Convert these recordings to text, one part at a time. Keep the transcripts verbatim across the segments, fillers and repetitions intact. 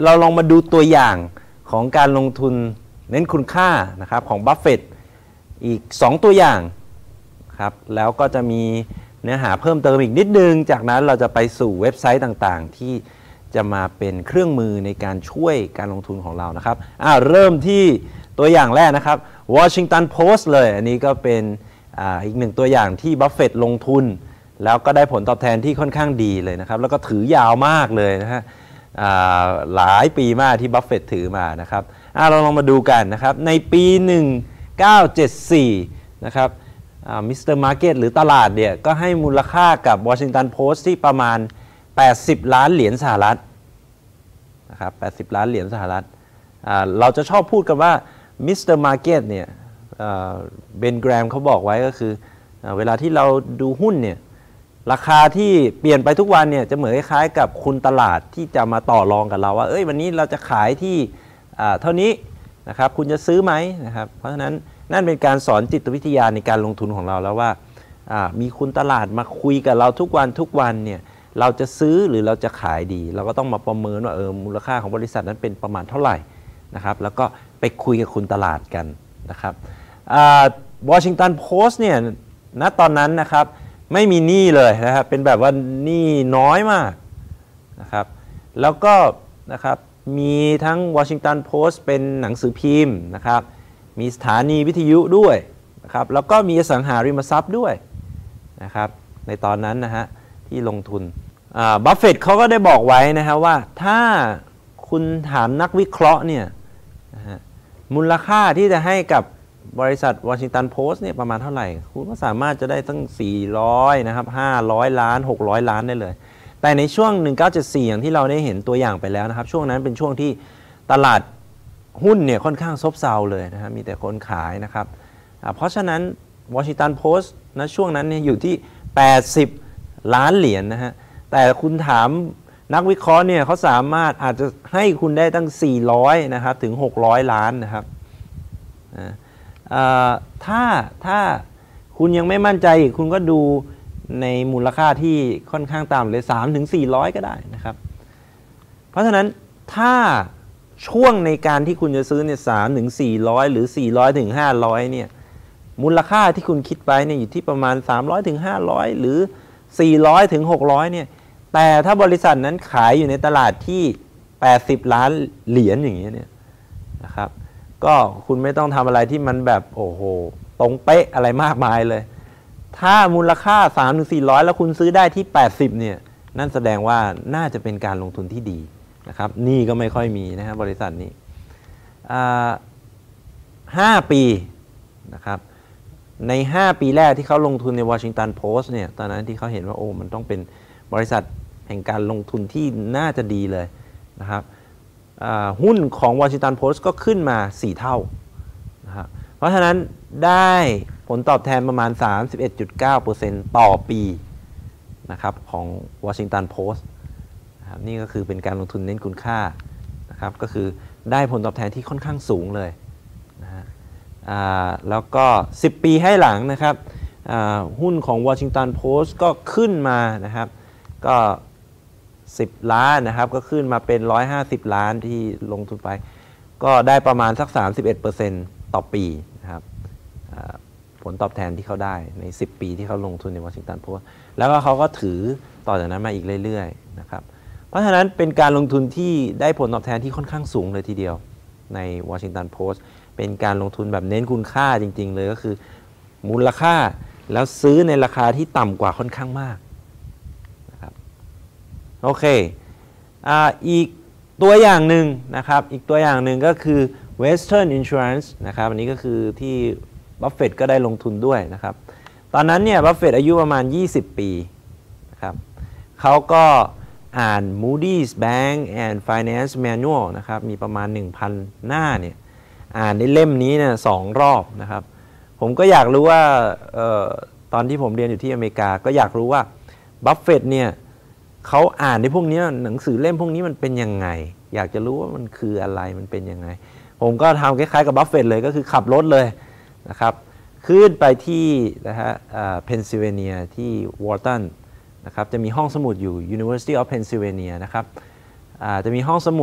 เราลองมาดูตัวอย่างของการลงทุนเน้นคุณค่านะครับของบัฟเฟตต์อีกสองตัวอย่างครับแล้วก็จะมีเนื้อหาเพิ่มเติมอีกนิดนึงจากนั้นเราจะไปสู่เว็บไซต์ต่างๆที่จะมาเป็นเครื่องมือในการช่วยการลงทุนของเรานะครับอ่าเริ่มที่ตัวอย่างแรกนะครับ Washington Post เลยอันนี้ก็เป็นอ่าอีกหนึ่งตัวอย่างที่บัฟเฟตต์ลงทุนแล้วก็ได้ผลตอบแทนที่ค่อนข้างดีเลยนะครับแล้วก็ถือยาวมากเลยนะฮะหลายปีมากที่บัฟเฟตต์ถือมานะครับเราลองมาดูกันนะครับในปีหนึ่งเก้าเจ็ดสี่นะครับมิสเตอร์มาร์เก็ตหรือตลาดเนี่ยก็ให้มูลค่ากับ Washington Post ที่ประมาณแปดสิบล้านเหรียญสหรัฐนะครับแปดสิบล้านเหรียญสหรัฐเราจะชอบพูดกันว่ามิสเตอร์มาร์เก็ตเนี่ยเบนแกรมเขาบอกไว้ก็คือเวลาที่เราดูหุ้นเนี่ยราคาที่เปลี่ยนไปทุกวันเนี่ยจะเหมือนคล้ายๆกับคุณตลาดที่จะมาต่อรองกับเราว่าเอ้ยวันนี้เราจะขายที่เท่านี้นะครับคุณจะซื้อไหมนะครับเพราะฉะนั้นนั่นเป็นการสอนจิตวิทยาในการลงทุนของเราแล้วว่ามีคุณตลาดมาคุยกับเราทุกวันทุกวันเนี่ยเราจะซื้อหรือเราจะขายดีเราก็ต้องมาประเมินว่าเออมูลค่าของบริษัทนั้นเป็นประมาณเท่าไหร่นะครับแล้วก็ไปคุยกับคุณตลาดกันนะครับวอชิงตันโพสต์เนี่ยณตอนนั้นนะครับไม่มีหนี้เลยนะครับเป็นแบบว่าหนี้น้อยมากนะครับแล้วก็นะครับมีทั้ง Washington Post เป็นหนังสือพิมพ์นะครับมีสถานีวิทยุด้วยนะครับแล้วก็มีอสังหาริมทรัพย์ด้วยนะครับในตอนนั้นนะฮะที่ลงทุนบัฟเฟตต์เขาก็ได้บอกไว้นะฮะว่าถ้าคุณถามนักวิเคราะห์เนี่ยนะฮะมูลค่าที่จะให้กับบริษัท Washington Post เนี่ยประมาณเท่าไหร่คุณก็สามารถจะได้ตั้งสี่ร้อยนะครับห้าร้อยล้านหกร้อยล้านได้เลยแต่ในช่วงหนึ่งเก้าเจ็ดสี่อย่างที่เราได้เห็นตัวอย่างไปแล้วนะครับช่วงนั้นเป็นช่วงที่ตลาดหุ้นเนี่ยค่อนข้างซบเซาเลยนะครับมีแต่คนขายนะครับเพราะฉะนั้น Washington Post นะช่วงนั้นเนี่ยอยู่ที่แปดสิบล้านเหรียญ น, นะฮะแต่คุณถามนักวิเคราะห์เนี่ยเขาสามารถอาจจะให้คุณได้ตั้งสี่ร้อยนะครับถึงหกร้อยล้านนะครับถ้าถ้าคุณยังไม่มั่นใจคุณก็ดูในมูลค่าที่ค่อนข้างต่ำเลย สามถึงสี่ร้อย ก็ได้นะครับเพราะฉะนั้นถ้าช่วงในการที่คุณจะซื้อเนี่ย สามถึงสี่ร้อย หรือ สี่ร้อยถึงห้าร้อย เนี่ยมูลค่าที่คุณคิดไว้เนี่ยอยู่ที่ประมาณ สามร้อยถึงห้าร้อย หรือ สี่ร้อยถึงหกร้อย เนี่ยแต่ถ้าบริษัทนั้นขายอยู่ในตลาดที่แปดสิบล้านเหรียญอย่างเงี้ยเนี่ยนะครับก็คุณไม่ต้องทำอะไรที่มันแบบโอ้โหตรงเป๊ะอะไรมากมายเลยถ้ามูลค่า สามถึงสี่ร้อย แล้วคุณซื้อได้ที่แปดสิบเนี่ยนั่นแสดงว่าน่าจะเป็นการลงทุนที่ดีนะครับนี่ก็ไม่ค่อยมีนะครับบริษัทนี้ห้าปีนะครับในห้าปีแรกที่เขาลงทุนใน Washington Post เนี่ยตอนนั้นที่เขาเห็นว่าโอ้มันต้องเป็นบริษัทแห่งการลงทุนที่น่าจะดีเลยนะครับหุ้นของ Washington Post ก็ขึ้นมาสี่เท่านะครับเพราะฉะนั้นได้ผลตอบแทนประมาณ สามสิบเอ็ดจุดเก้าเปอร์เซ็นต์ ต่อปีนะครับของ Washington Post นะครับนี่ก็คือเป็นการลงทุนเน้นคุณค่านะครับก็คือได้ผลตอบแทนที่ค่อนข้างสูงเลยนะฮะแล้วก็สิบปีให้หลังนะครับหุ้นของ Washington Post ก็ขึ้นมานะครับก็สิบล้านนะครับก็ขึ้นมาเป็นหนึ่งร้อยห้าสิบล้านที่ลงทุนไปก็ได้ประมาณสัก สามสิบเอ็ดเปอร์เซ็นต์ ต่อปีนะครับผลตอบแทนที่เขาได้ในสิบปีที่เขาลงทุนใน Washington Post แล้วก็เขาก็ถือต่อจากนั้นมาอีกเรื่อยๆนะครับเพราะฉะนั้นเป็นการลงทุนที่ได้ผลตอบแทนที่ค่อนข้างสูงเลยทีเดียวใน Washington Post เป็นการลงทุนแบบเน้นคุณค่าจริงๆเลยก็คือมูลค่าแล้วซื้อในราคาที่ต่ำกว่าค่อนข้างมากนะครับโอเคอ่าอีกตัวอย่างหนึ่งนะครับอีกตัวอย่างหนึ่งก็คือ Western Insurance นะครับอันนี้ก็คือที่บัฟเฟตต์ก็ได้ลงทุนด้วยนะครับตอนนั้นเนี่ยบัฟเฟตต์อายุประมาณยี่สิบปีนะครับเขาก็อ่าน Moody's Bank and Finance Manual นะครับมีประมาณ หนึ่งพัน หน้าเนี่ยอ่านในเล่มนี้เนี่ยสองรอบนะครับผมก็อยากรู้ว่าออตอนที่ผมเรียนอยู่ที่อเมริกาก็อยากรู้ว่าบัฟเฟตต์เนี่ยเขาอ่านในพวกนี้หนังสือเล่มพวกนี้มันเป็นยังไงอยากจะรู้ว่ามันคืออะไรมันเป็นยังไงผมก็ทำคล้ายๆกับบัฟเฟตต์เลยก็คือขับรถเลยนะครับขึ้นไปที่นะฮะเพนซิลเวเนียที่วอร์ตันนะครับจะมีห้องสมุดอยู่ University of Pennsylvania นะครับจะมีห้องสมุดข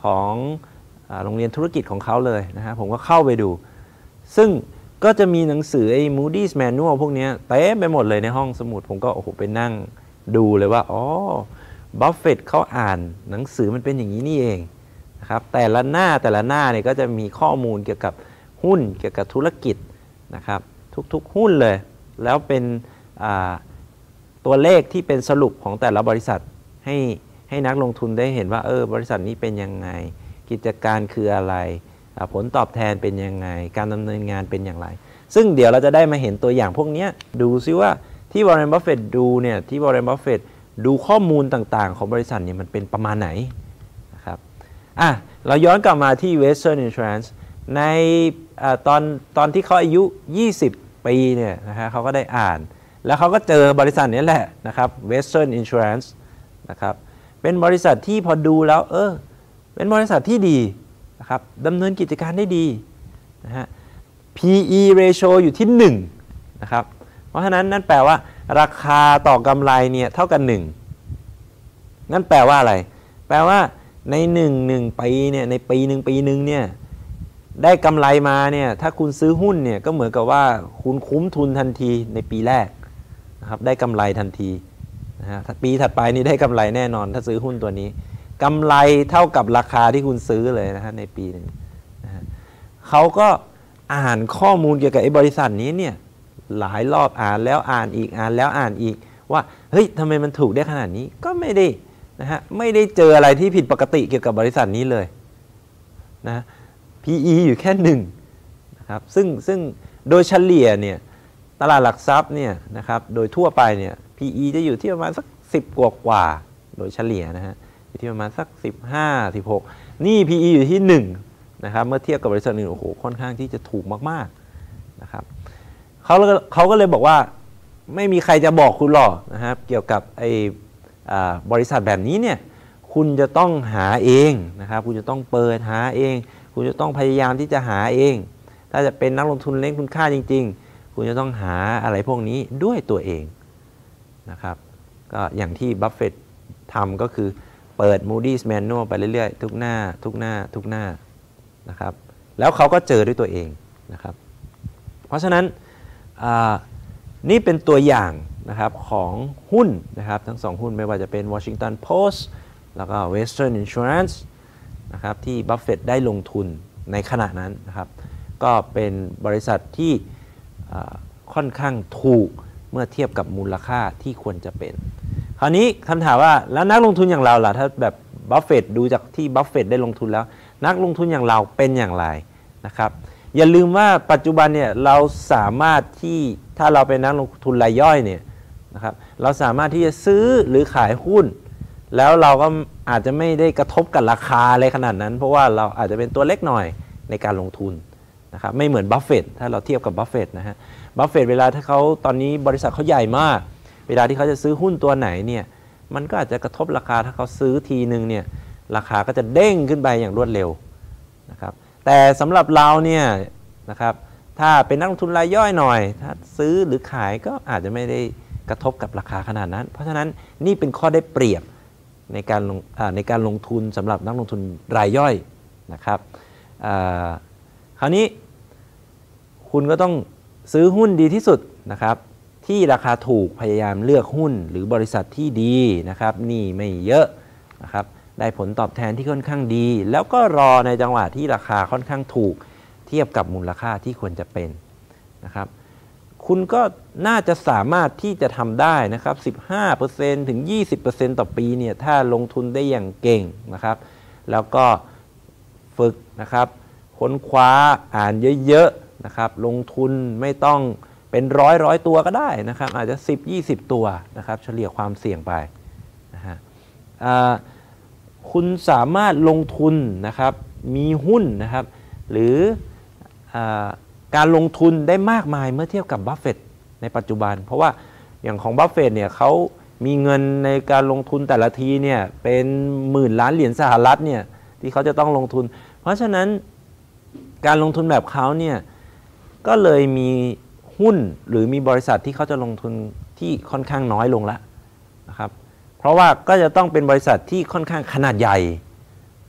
ของโรงเรียนธุรกิจของเขาเลยนะฮะผมก็เข้าไปดูซึ่งก็จะมีหนังสือไอ้ Moody's Manual พวกนี้เต็มไปหมดเลยในห้องสมุดผมก็โอ้โหไปนั่งดูเลยว่าอ๋อบัฟเฟตต์เขาอ่านหนังสือมันเป็นอย่างนี้นี่เองนะครับแต่ละหน้าแต่ละหน้าเนี่ยก็จะมีข้อมูลเกี่ยวกับหุ้นเกี่ยวกับธุรกิจนะครับทุกๆหุ้นเลยแล้วเป็นตัวเลขที่เป็นสรุปของแต่ละบริษัทให้ให้นักลงทุนได้เห็นว่าเออบริษัทนี้เป็นยังไงกิจการคืออะไรผลตอบแทนเป็นยังไงการดำเนินงานเป็นอย่างไรซึ่งเดี๋ยวเราจะได้มาเห็นตัวอย่างพวกนี้ดูซิว่าที่วอร์เรน บัฟเฟตต์ดูเนี่ยที่วอร์เรน บัฟเฟตต์ดูข้อมูลต่างๆของบริษัทเนี่ยมันเป็นประมาณไหนนะครับอ่ะเราย้อนกลับมาที่ Western Insurance ในตอนตอนที่เขาอายุยี่สิบปีเนี่ยนะฮะเขาก็ได้อ่านแล้วเขาก็เจอบริษัทนี้แหละนะครับ Western Insurance นะครับเป็นบริษัทที่พอดูแล้วเออเป็นบริษัทที่ดีนะครับดำเนินกิจการได้ดีนะฮะ พี อี ratio อยู่ที่หนึ่งนะครับเพราะฉะนั้นนั่นแปลว่าราคาต่อกำไรเนี่ยเท่ากันหนึ่งนั่นแปลว่าอะไรแปลว่าในหนึ่ง หนึ่งปีเนี่ยในปีหนึ่งปีหนึ่งเนี่ยได้กำไรมาเนี่ยถ้าคุณซื้อหุ้นเนี่ยก็เหมือนกับว่าคุณคุ้มทุนทันทีในปีแรกนะครับได้กำไรทันทีนะฮะปีถัดไปนี่ได้กำไรแน่นอนถ้าซื้อหุ้นตัวนี้กำไรเท่ากับราคาที่คุณซื้อเลยนะฮะในปีหนึ่งนะฮะเขาก็อ่านข้อมูลเกี่ยวกับไอ้บริษัทนี้เนี่ยหลายรอบอ่านแล้วอ่านอีกอ่านแล้วอ่านอีกว่าเฮ้ยทำไมมันถูกได้ขนาดนี้ก็ไม่ได้นะฮะไม่ได้เจออะไรที่ผิดปกติเกี่ยวกับบริษัทนี้เลยนะ พี อี อยู่แค่หนึ่งนะครับซึ่งซึ่งโดยเฉลี่ยเนี่ยตลาดหลักทรัพย์เนี่ยนะครับโดยทั่วไปเนี่ย พี อี จะอยู่ที่ประมาณสักสิบกว่ากว่าโดยเฉลี่ยนะฮะอยู่ที่ประมาณสักสิบห้า สิบหกนี่ พี อี อยู่ที่หนึ่งนะครับเมื่อเทียบกับบริษัทอื่นโอ้โหค่อนข้างที่จะถูกมากๆนะครับเขาเขาก็เลยบอกว่าไม่มีใครจะบอกคุณหรอกนะครับเกี่ยวกับไอ้บริษัทแบบนี้เนี่ยคุณจะต้องหาเองนะครับคุณจะต้องเปิดหาเองคุณจะต้องพยายามที่จะหาเองถ้าจะเป็นนักลงทุนเล่นคุณค่าจริงๆคุณจะต้องหาอะไรพวกนี้ด้วยตัวเองนะครับก็อย่างที่บัฟเฟตต์ทำก็คือเปิด Moody's Manual ไปเรื่อยๆทุกหน้าทุกหน้าทุกหน้านะครับแล้วเขาก็เจอด้วยตัวเองนะครับเพราะฉะนั้นนี่เป็นตัวอย่างนะครับของหุ้นนะครับทั้งสองหุ้นไม่ว่าจะเป็น Washington Post แล้วก็ Western Insurance นะครับที่บัฟเฟตต์ได้ลงทุนในขณะนั้นนะครับก็เป็นบริษัทที่ค่อนข้างถูกเมื่อเทียบกับมูลค่าที่ควรจะเป็นคราวนี้คำถามว่าแล้วนักลงทุนอย่างเราล่ะถ้าแบบบัฟเฟตต์ดูจากที่บัฟเฟตต์ได้ลงทุนแล้วนักลงทุนอย่างเราเป็นอย่างไรนะครับอย่าลืมว่าปัจจุบันเนี่ยเราสามารถที่ถ้าเราเป็นนักลงทุนรายย่อยเนี่ยนะครับเราสามารถที่จะซื้อหรือขายหุ้นแล้วเราก็อาจจะไม่ได้กระทบกับราคาอะไรขนาดนั้นเพราะว่าเราอาจจะเป็นตัวเล็กหน่อยในการลงทุนนะครับไม่เหมือนบัฟเฟตต์ถ้าเราเทียบกับบัฟเฟตต์นะฮะบัฟเฟตต์เวลาถ้าเขาตอนนี้บริษัทเขาใหญ่มากเวลาที่เขาจะซื้อหุ้นตัวไหนเนี่ยมันก็อาจจะกระทบราคาถ้าเขาซื้อทีนึงเนี่ยราคาก็จะเด้งขึ้นไปอย่างรวดเร็วนะครับแต่สำหรับเราเนี่ยนะครับถ้าเป็นนักลงทุนรายย่อยหน่อยถ้าซื้อหรือขายก็อาจจะไม่ได้กระทบกับราคาขนาดนั้นเพราะฉะนั้นนี่เป็นข้อได้เปรียบในการลงในการลงทุนสำหรับนักลงทุนรายย่อยนะครับคราวนี้คุณก็ต้องซื้อหุ้นดีที่สุดนะครับที่ราคาถูกพยายามเลือกหุ้นหรือบริษัทที่ดีนะครับนี่ไม่เยอะนะครับได้ผลตอบแทนที่ค่อนข้างดีแล้วก็รอในจังหวะที่ราคาค่อนข้างถูกเทียบกับมูลค่าที่ควรจะเป็นนะครับคุณก็น่าจะสามารถที่จะทำได้นะครับ สิบห้าเปอร์เซ็นต์ ถึง ยี่สิบเปอร์เซ็นต์ ต่อปีเนี่ยถ้าลงทุนได้อย่างเก่งนะครับแล้วก็ฝึกนะครับค้นคว้าอ่านเยอะๆนะครับลงทุนไม่ต้องเป็นร้อยร้อยตัวก็ได้นะครับอาจจะ สิบ ยี่สิบ ตัวนะครับเฉลี่ยความเสี่ยงไปนะฮะคุณสามารถลงทุนนะครับมีหุ้นนะครับหรือการลงทุนได้มากมายเมื่อเทียบกับบัฟเฟตต์ในปัจจุบันเพราะว่าอย่างของบัฟเฟตต์เนี่ยเขามีเงินในการลงทุนแต่ละทีเนี่ยเป็นหมื่นล้านเหรียญสหรัฐเนี่ยที่เขาจะต้องลงทุนเพราะฉะนั้นการลงทุนแบบเขาเนี่ยก็เลยมีหุ้นหรือมีบริษัทที่เขาจะลงทุนที่ค่อนข้างน้อยลงแล้วนะครับเพราะว่าก็จะต้องเป็นบริษัทที่ค่อนข้างขนาดใหญ่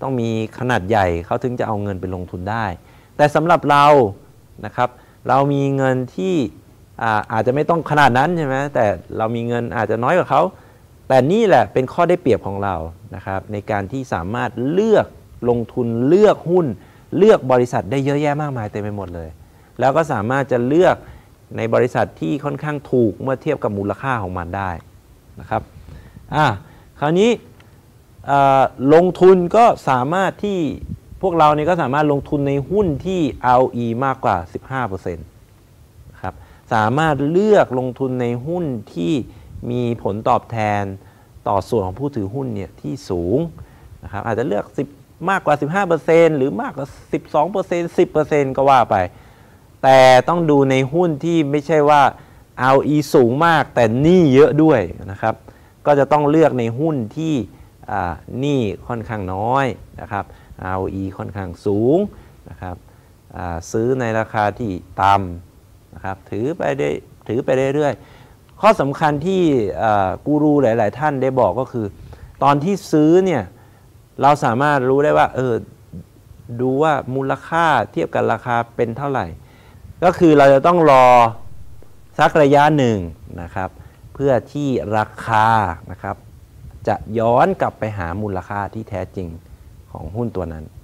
ต้องมีขนาดใหญ่เขาถึงจะเอาเงินไปลงทุนได้แต่สำหรับเรานะครับเรามีเงินที่อาอาจจะไม่ต้องขนาดนั้นใช่ไหมแต่เรามีเงินอาจจะน้อยกว่าเขาแต่นี่แหละเป็นข้อได้เปรียบของเรานะครับในการที่สามารถเลือกลงทุนเลือกหุ้นเลือกบริษัทได้เยอะแยะมากมายเต็มไปหมดเลยแล้วก็สามารถจะเลือกในบริษัทที่ค่อนข้างถูกเมื่อเทียบกับมูลค่าของมันได้นะครับอ่ะคราวนี้ลงทุนก็สามารถที่พวกเราเนี่ยก็สามารถลงทุนในหุ้นที่ อาร์ โอ อี มากกว่า สิบห้าเปอร์เซ็นต์ ครับสามารถเลือกลงทุนในหุ้นที่มีผลตอบแทนต่อส่วนของผู้ถือหุ้นเนี่ยที่สูงนะครับอาจจะเลือก10มากกว่า สิบห้าเปอร์เซ็นต์ หรือมากกว่า สิบสองเปอร์เซ็นต์ สิบเปอร์เซ็นต์ ก็ว่าไปแต่ต้องดูในหุ้นที่ไม่ใช่ว่า อาร์ โอ อี สูงมากแต่หนี้เยอะด้วยนะครับก็จะต้องเลือกในหุ้นที่หนี้ค่อนข้างน้อยนะครับ อาร์ โอ อี ค่อนข้างสูงนะครับซื้อในราคาที่ต่ำนะครับถือไปได้ถือไปเรื่อยๆข้อสำคัญที่กูรูหลายๆท่านได้บอกก็คือตอนที่ซื้อเนี่ยเราสามารถรู้ได้ว่าเออดูว่ามูลค่าเทียบกับราคาเป็นเท่าไหร่ก็คือเราจะต้องรอสักระยะหนึ่งนะครับเพื่อที่ราคานะครับจะย้อนกลับไปหามูลค่าที่แท้จริงของหุ้นตัวนั้น